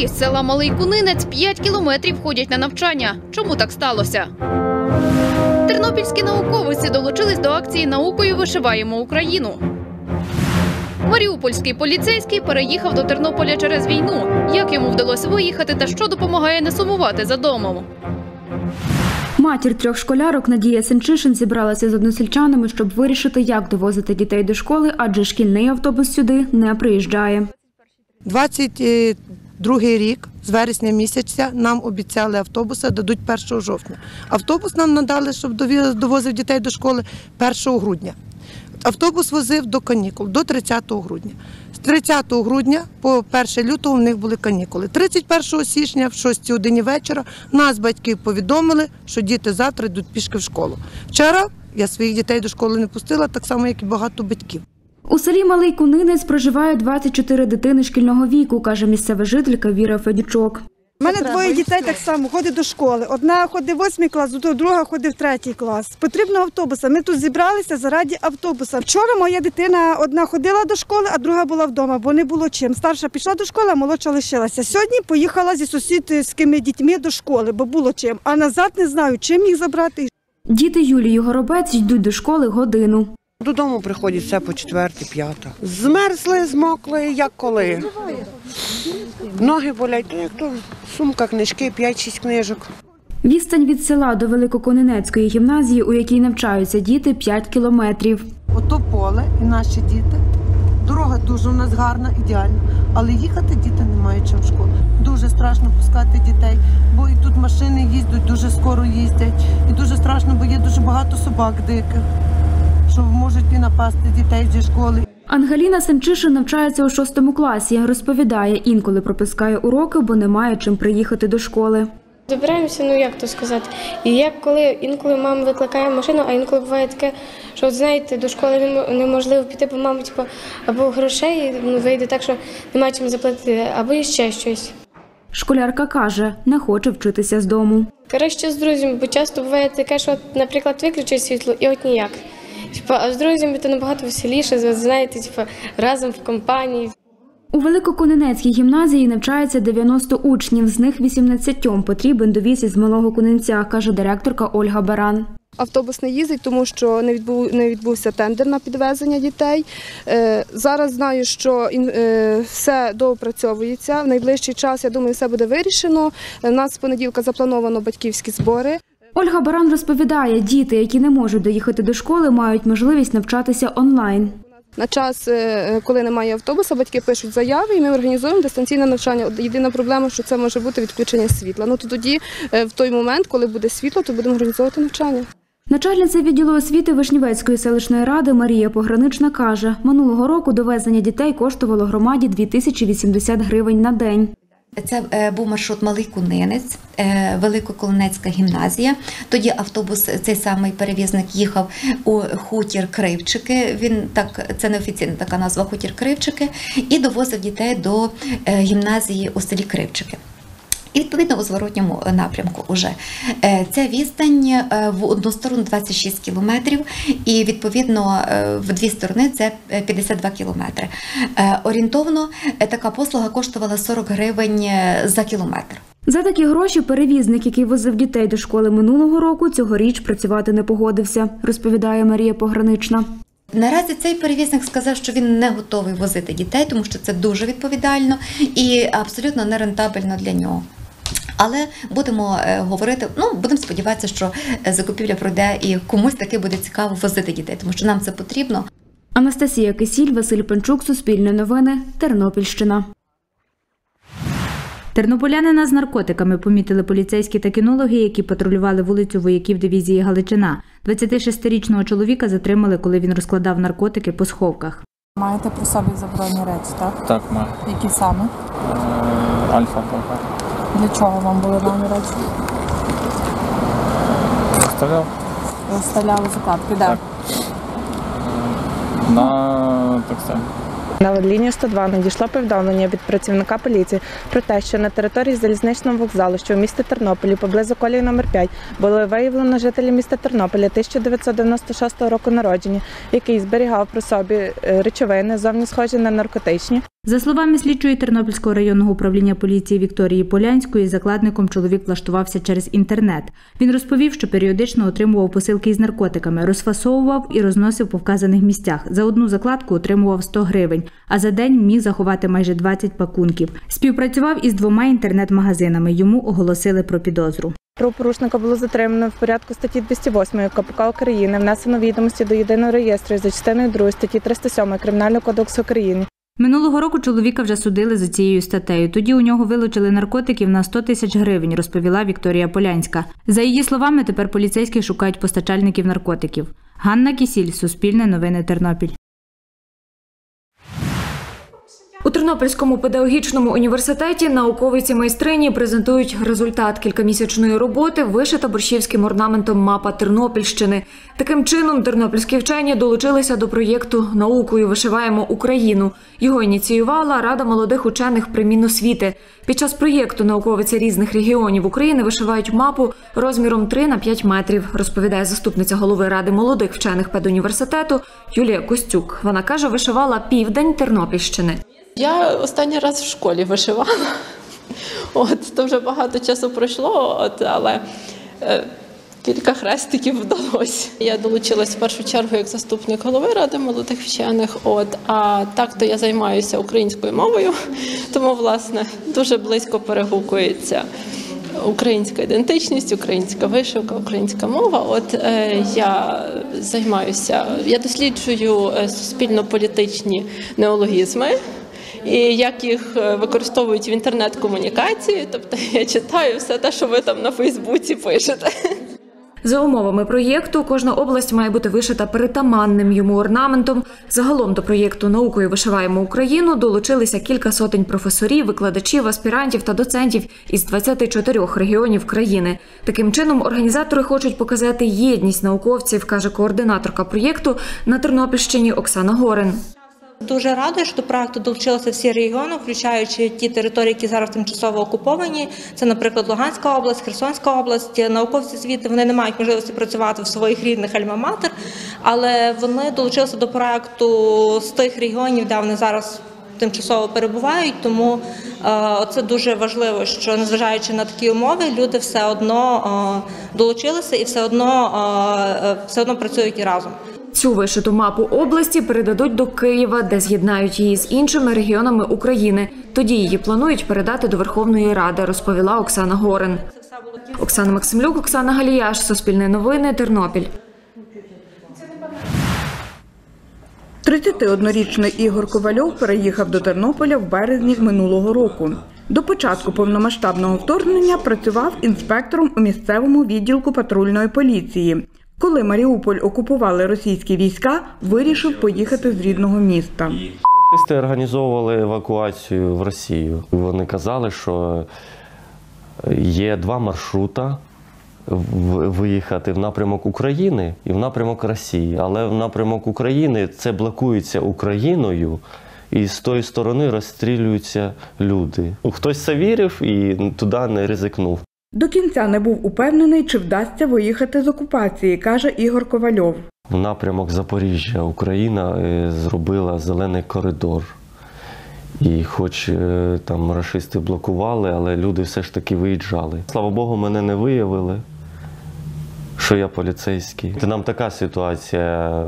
Школярі з села Малий Кунинець 5 кілометрів ходять на навчання. Чому так сталося? Тернопільські науковиці долучились до акції «Наукою вишиваємо Україну». Маріупольський поліцейський переїхав до Тернополя через війну. Як йому вдалося виїхати та що допомагає не сумувати за домом? Матір 3 школярок Надія Сенчишин зібралася з односельчанами, щоб вирішити, як довозити дітей до школи, адже шкільний автобус сюди не приїжджає. 22-й рік, з вересня місяця, нам обіцяли автобуси, дадуть 1 жовтня. Автобус нам надали, щоб довозив дітей до школи 1 грудня. Автобус возив до канікул, до 30 грудня. З 30 грудня по 1 лютого в них були канікули. 31 січня в 6 годині вечора нас, батьків, повідомили, що діти завтра йдуть пішки в школу. Вчора я своїх дітей до школи не пустила, так само, як і багато батьків. У селі Малий Кунинець проживає 24 дитини шкільного віку, каже місцева жителька Віра Федючок. У мене 2 дітей так само ходять до школи. Одна ходить в 8 клас, друга ходить в 3 клас. Потрібно автобуса. Ми тут зібралися заради автобуса. Вчора моя дитина одна ходила до школи, а друга була вдома, бо не було чим. Старша пішла до школи, а молодша лишилася. Сьогодні поїхала зі сусідськими дітьми до школи, бо було чим. А назад не знаю, чим їх забрати. Діти Юлії Горобець йдуть до школи годину. Додому приходять все по 4-5. Змерзли, змокли, як коли. Ноги болять, як то сумка, книжки, 5-6 книжок. Відстань від села до Великоконинецької гімназії, у якій навчаються діти, 5 кілометрів. Ото поле і наші діти. Дорога дуже у нас гарна, ідеальна, але їхати діти не мають чим в школу. Дуже страшно пускати дітей, бо і тут машини їздять, дуже скоро їздять. І дуже страшно, бо є дуже багато собак диких, що можуть і напасти дітей зі школи. Ангеліна Семчишин навчається у 6 класі. Розповідає, інколи пропускає уроки, бо не має чим приїхати до школи. Добираємося, як то сказати. І інколи мама викликає машину, а інколи буває таке, що, знаєте, до школи неможливо піти, бо мама або грошей вийде так, що немає чим заплатити, або ще щось. Школярка каже, не хоче вчитися з дому. Краще з друзями, бо часто буває таке, що, наприклад, виключить світло і от ніяк. А з друзями це набагато веселіше, знаєте, разом в компанії. У Великоконинецькій гімназії навчається 90 учнів, з них 18 потрібен довіз із Малого Кунинця, каже директорка Ольга Баран. Автобус не їздить, тому що не відбувся тендер на підвезення дітей. Зараз знаю, що все доопрацьовується. В найближчий час, я думаю, все буде вирішено. У нас з понеділка заплановано батьківські збори. Ольга Баран розповідає, діти, які не можуть доїхати до школи, мають можливість навчатися онлайн. На час, коли немає автобуса, батьки пишуть заяви і ми організуємо дистанційне навчання. Єдина проблема, що це може бути відключення світла. Тоді, в той момент, коли буде світло, то будемо організовувати навчання. Начальниця відділу освіти Вишнівецької селищної ради Марія Погранична каже, минулого року довезення дітей коштувало громаді 2080 гривень на день. Це був маршрут Малий Кунинець, Великоконинецька гімназія. Тоді автобус, цей самий перевізник, їхав у Хутір Кривчики, це неофіційна така назва, Хутір Кривчики, і довозив дітей до гімназії у селі Кривчики. І, відповідно, у зворотньому напрямку уже. Ця відстань в одну сторону 26 кілометрів і, відповідно, в дві сторони це 52 кілометри. Орієнтовно така послуга коштувала 40 гривень за кілометр. За такі гроші перевізник, який возив дітей до школи минулого року, цьогоріч працювати не погодився, розповідає Марія Погранична. Наразі цей перевізник сказав, що він не готовий возити дітей, тому що це дуже відповідально і абсолютно нерентабельно для нього. Але будемо говорити, будемо сподіватися, що закупівля пройде і комусь таки буде цікаво возити дітей, тому що нам це потрібно. Анастасія Кисіль, Василь Панчук, Суспільне новини, Тернопільщина. Тернополянина з наркотиками помітили поліцейські та кінологи, які патрулювали вулицю вояків дивізії Галичина. 26-річного чоловіка затримали, коли він розкладав наркотики по сховках. Маєте при собі заборонені речі, так? Так, маю. Які саме? Альфа-Б. Для чого вам були дані речі? Розставляв. Розставляли закладки, де? Так. На таксі. На лінію 102 надійшло повідомлення від працівника поліції про те, що на території залізничного вокзалу, що у місті Тернополі, поблизу колії номер 5, було виявлено жителя міста Тернополя 1996 року народження, який зберігав при собі речовини, зовні схожі на наркотичні. За словами слідчої Тернопільського районного управління поліції Вікторії Полянської, закладником чоловік влаштувався через інтернет. Він розповів, що періодично отримував посилки із наркотиками, розфасовував і розносив по вказаних місцях. За одну закладку отримував 100 гривень, а за день міг заховати майже 20 пакунків. Співпрацював із 2 інтернет-магазинами. Йому оголосили про підозру. Правопорушника було затримано в порядку статті 208 КПК України, внесено відомості до єдиного реєстру за частиною 2 статті 307 Кримінального кодексу України. Минулого року чоловіка вже судили за цією статтею. Тоді у нього вилучили наркотиків на 100 тисяч гривень, розповіла Вікторія Полянська. За її словами, тепер поліцейські шукають постачальників наркотиків. Ганна Кісіль, Суспільне новини, Тернопіль. У Тернопільському педагогічному університеті науковиці-майстрині презентують результат кількамісячної роботи, вишита борщівським орнаментом мапа Тернопільщини. Таким чином, тернопільські вчені долучилися до проєкту «Наукою вишиваємо Україну». Його ініціювала Рада молодих учених при Міносвіти. Під час проєкту науковиці різних регіонів України вишивають мапу розміром 3 на 5 метрів, розповідає заступниця голови Ради молодих вчених педуніверситету Юлія Костюк. Вона каже, вишивала південь Тернопільщини. Я останній раз в школі вишивала, то вже багато часу пройшло, але кілька хрестиків вдалося. Я долучилась в першу чергу як заступник голови Ради молодих вчених, а так-то я займаюся українською мовою, тому, власне, дуже близько перегукується українська ідентичність, українська вишивка, українська мова. Я досліджую суспільно-політичні неологізми, і як їх використовують в інтернет-комунікації, тобто я читаю все те, що ви там на Фейсбуці пишете. За умовами проєкту, кожна область має бути вишита притаманним йому орнаментом. Загалом до проєкту «Наукою вишиваємо Україну» долучилися кілька сотень професорів, викладачів, аспірантів та доцентів із 24 регіонів країни. Таким чином, організатори хочуть показати єдність науковців, каже координаторка проєкту на Тернопільщині Оксана Горин. Дуже рада, що до проекту долучилися всі регіони, включаючи ті території, які зараз тимчасово окуповані. Це, наприклад, Луганська область, Херсонська область. Науковці звідти, вони не мають можливості працювати в своїх рідних альма-матер, але вони долучилися до проекту з тих регіонів, де вони зараз тимчасово перебувають. Тому це дуже важливо, що, незважаючи на такі умови, люди все одно долучилися і все одно працюють і разом. Цю вишиту мапу області передадуть до Києва, де з'єднають її з іншими регіонами України. Тоді її планують передати до Верховної Ради, розповіла Оксана Горин. Оксана Максимлюк, Оксана Галіяш, Суспільне новини, Тернопіль. 31-річний Ігор Ковальов переїхав до Тернополя в березні минулого року. До початку повномасштабного вторгнення працював інспектором у місцевому відділку патрульної поліції. Коли Маріуполь окупували російські війська, вирішив поїхати з рідного міста. Рашисти організовували евакуацію в Росію. Вони казали, що є 2 маршрути виїхати в напрямок України і в напрямок Росії. Але в напрямок України це блокується Україною, і з тої сторони розстрілюються люди. Хтось це вірив і туди не ризикнув. До кінця не був упевнений, чи вдасться виїхати з окупації, каже Ігор Ковальов. В напрямок Запоріжжя Україна зробила зелений коридор. І хоч там рашисти блокували, але люди все ж таки виїжджали. Слава Богу, мене не виявили, що я поліцейський. Нам така ситуація.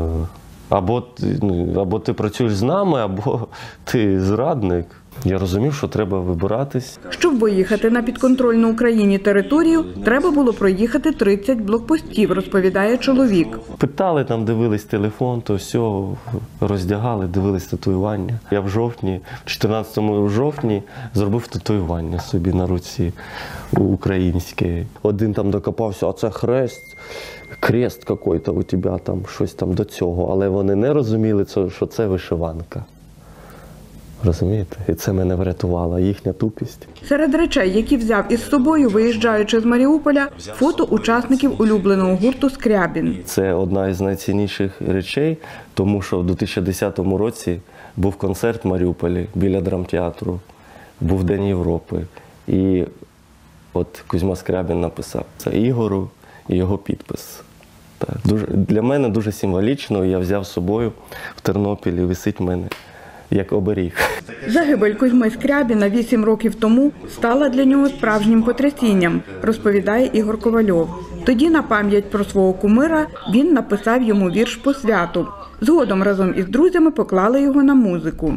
Або ти працюєш з нами, або ти зрадник. Я розумів, що треба вибиратись. Щоб виїхати на підконтрольну Україні територію, треба було проїхати 30 блокпостів, розповідає чоловік. Питали, там дивились телефон, то все, роздягали, дивились татуювання. Я в жовтні, 14 жовтні, зробив татуювання собі на руці українське. Один там докопався, а це хрест якийсь у тебе, там щось там до цього. Але вони не розуміли, що це вишиванка. Розумієте? І це мене врятувало, їхня тупість. Серед речей, які взяв із собою, виїжджаючи з Маріуполя, фото учасників улюбленого гурту «Скрябін». Це одна із найцінніших речей, тому що в 2010 році був концерт в Маріуполі біля драмтеатру, був День Європи. І от Кузьма Скрябін написав це Ігору і його підпис. Для мене дуже символічно, я взяв з собою в Тернопілі, висить в мене як оберіг. Загибель Кузьми Скрябіна 8 років тому стала для нього справжнім потрясінням, розповідає Ігор Ковальов. Тоді на пам'ять про свого кумира він написав йому вірш по святу. Згодом разом із друзями поклали його на музику.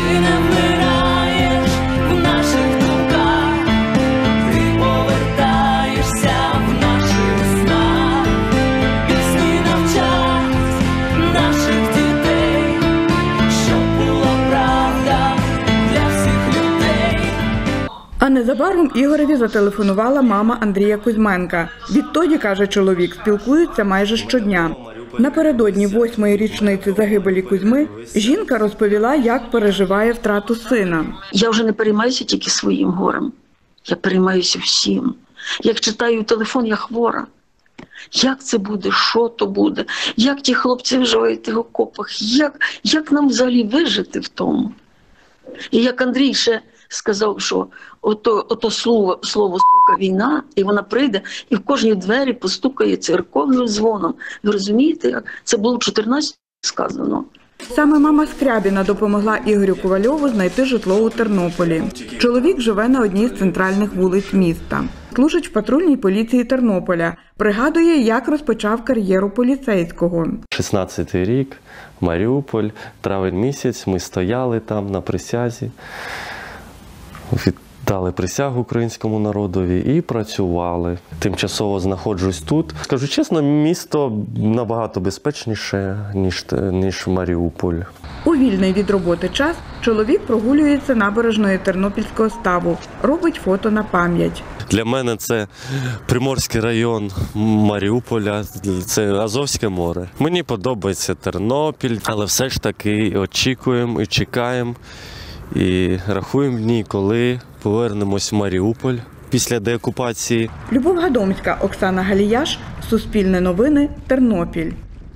А незабаром Ігореві зателефонувала мама Андрія Кузьменка. Відтоді, каже чоловік, спілкуються майже щодня. Напередодні 8-ї річниці загибелі Кузьми жінка розповіла, як переживає втрату сина. Я вже не переймаюся тільки своїм горем. Я переймаюся всім. Як читаю телефон, я хвора. Як це буде? Що то буде? Як ті хлопці виживають в тих окопах? Як нам взагалі вижити в тому? І як Андрій ще сказав, що ото слово «сука» війна, і вона прийде, і в кожній двері постукає церковним дзвоном. Ви розумієте, як? Це було в 14 сказано. Саме мама Скрябіна допомогла Ігорю Ковальову знайти житло у Тернополі. Чоловік живе на одній з центральних вулиць міста. Служить в патрульній поліції Тернополя. Пригадує, як розпочав кар'єру поліцейського. 16-й рік, Маріуполь, травень місяць, ми стояли там на присязі. Дали присягу українському народові і працювали. Тимчасово знаходжусь тут. Скажу чесно, місто набагато безпечніше, ніж Маріуполь. У вільний від роботи час чоловік прогулюється набережною Тернопільського ставу, робить фото на пам'ять. Для мене це Приморський район Маріуполя, це Азовське море. Мені подобається Тернопіль, але все ж таки очікуємо і чекаємо. І рахуємо дні, коли повернемось в Маріуполь після деокупації. Любов Гадомська, Оксана Галіяш, Суспільне новини, Тернопіль.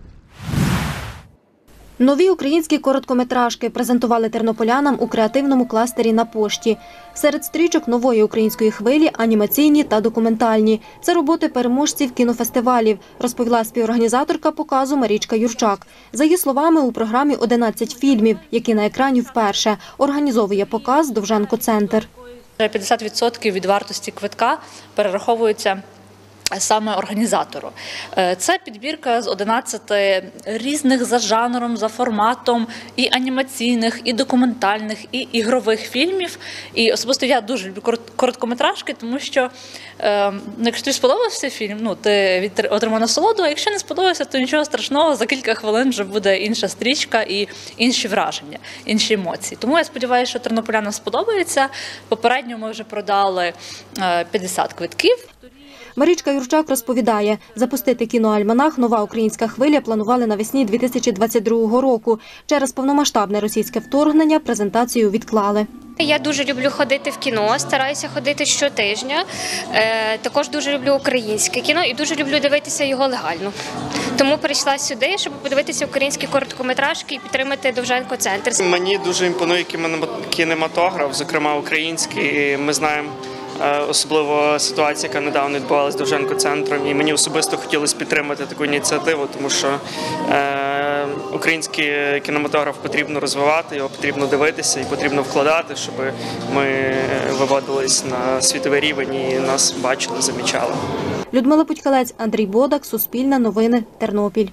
Нові українські короткометражки презентували тернополянам у креативному кластері «На пошті». Серед стрічок нової української хвилі – анімаційні та документальні. Це роботи переможців кінофестивалів, розповіла співорганізаторка показу Марічка Юрчак. За її словами, у програмі 11 фільмів, які на екрані вперше. Організовує показ «Довженко-центр». 50% від вартості квитка перераховується саме організатору. Це підбірка з 11 різних за жанром, за форматом і анімаційних, і документальних, і ігрових фільмів. І особисто я дуже люблю короткометражки, тому що якщо тобі сподобався фільм, ти отримав насолоду, а якщо не сподобався, то нічого страшного, за кілька хвилин вже буде інша стрічка і інші враження, інші емоції. Тому я сподіваюся, що тернополянам сподобається. Попередньо ми вже продали 50 квитків. Марічка Юрчак розповідає, запустити кіноальманах «Нова українська хвиля» планували навесні 2022 року. Через повномасштабне російське вторгнення презентацію відклали. Я дуже люблю ходити в кіно, стараюся ходити щотижня. Також дуже люблю українське кіно і дуже люблю дивитися його легально. Тому прийшла сюди, щоб подивитися українські короткометражки і підтримати Довженко-центр. Мені дуже імпонує кінематограф, зокрема український. Ми знаємо особливо ситуація, яка недавно відбувалася з Довженко-центром. І мені особисто хотілося підтримати таку ініціативу, тому що український кінематограф потрібно розвивати, його потрібно дивитися і потрібно вкладати, щоб ми виводились на світовий рівень і нас бачили, замічали. Людмила Путькалець, Андрій Бодак, Суспільне новини, Тернопіль.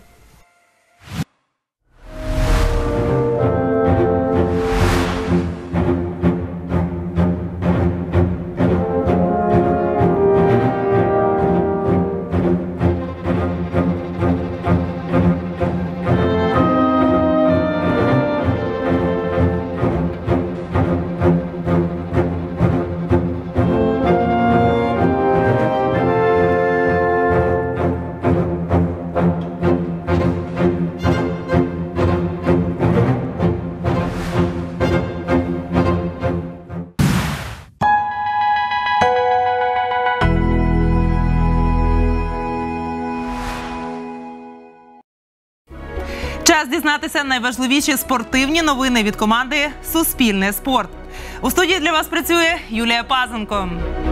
Час дізнатися найважливіші спортивні новини від команди «Суспільне спорт». У студії для вас працює Юлія Пазенко.